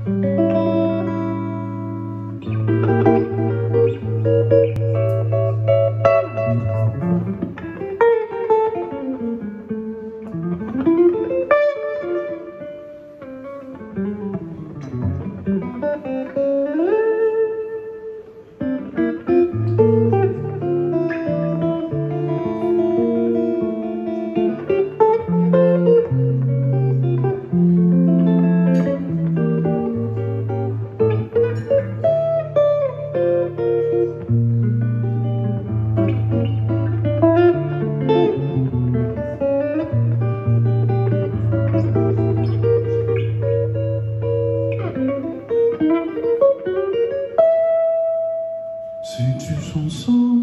C'est-tu son sang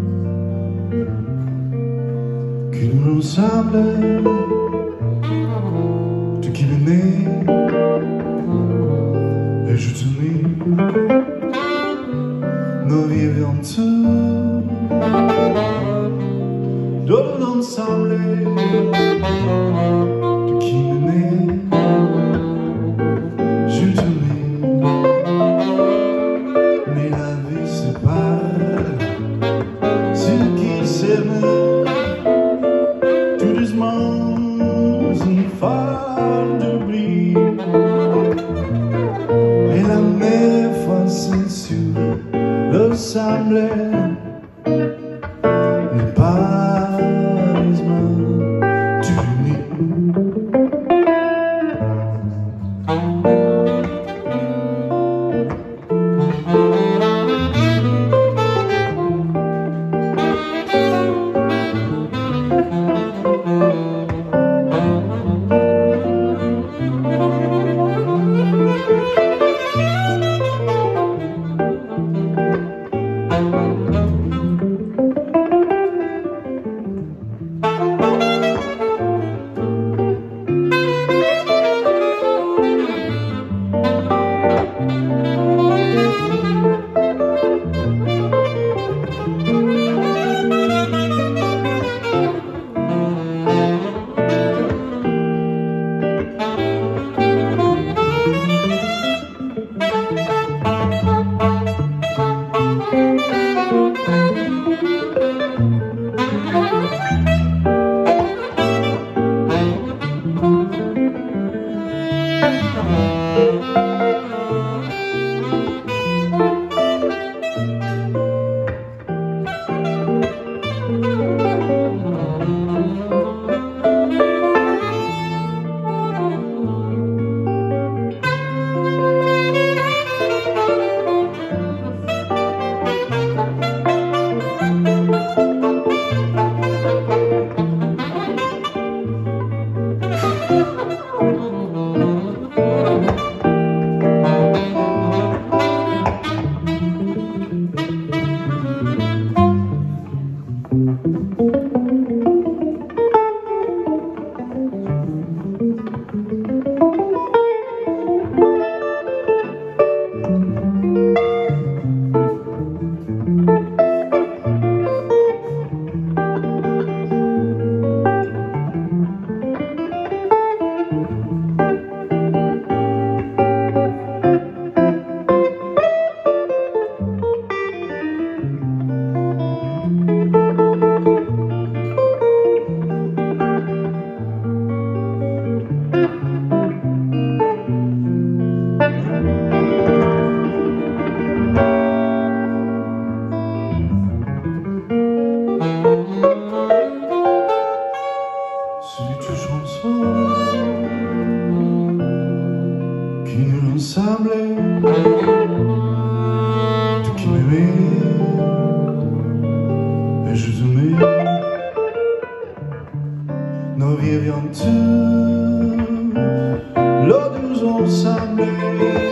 qui nous ressemble, tu qui m'aimais et je t'aimais, nos vies aventures de l'ensemble, tu qui m'aimais, je t'aimais. Mais la vie sépare ceux qui s'aiment tout doucement, une phare d'oubli. Et la mer froissée sur le sable n'est pas tu n'es. C'est une chanson qui nous ressemble, tu qui m'aimais et je t'aimais, nos vies aventures, l'eau nous ensemble.